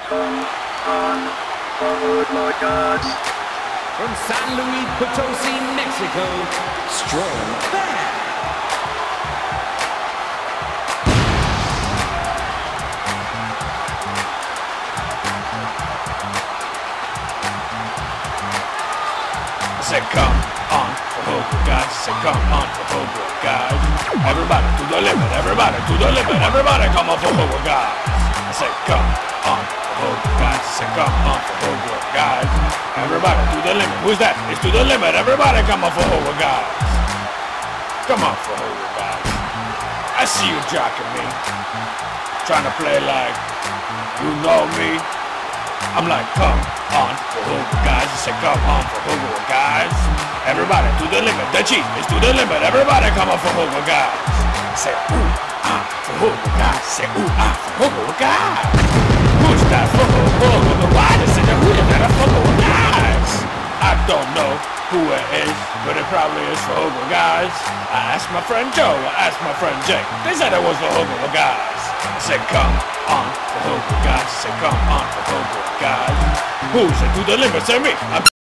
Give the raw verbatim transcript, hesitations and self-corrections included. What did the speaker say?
Come on forward, my guys. From San Luis Potosi, Mexico, Strong Bad. I said come on for Hogo guys, I said come on for Hogo guys. Everybody to the limit, everybody to the limit, everybody come on for Hogo guys. I said come on for Hogo guys, I said come on for Hogo guys. Everybody to the limit, who's that? It's to the limit, everybody come on for Hogo guys. Come on for Hogo guys. I see you jocking me, trying to play like you know me. I'm like, come on for Hogo guys. I said, come on for Hogo guys. Everybody to the limit. The chief is to the limit. Everybody come on for Hogo guys. I said, ooh, ah, for Hogo guys. I said, ooh, ah, for Hogo guys. Who's that for Hogo? Why they say that who is that for Hogo guys? I don't know who it is, but it probably is for Hogo guys. I asked my friend Joe. I asked my friend Jake. They said it was for Hogo guys. I said, come on for Hogo guys. I said, come on for Hogo guys. Who's it to the limit? Say me. I'm